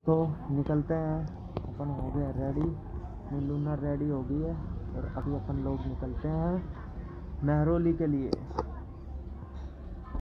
तो निकलते हैं। अपन हो गए रेडी, लूना रेडी हो गई है और अभी अपन लोग निकलते हैं मेहरौली के लिए।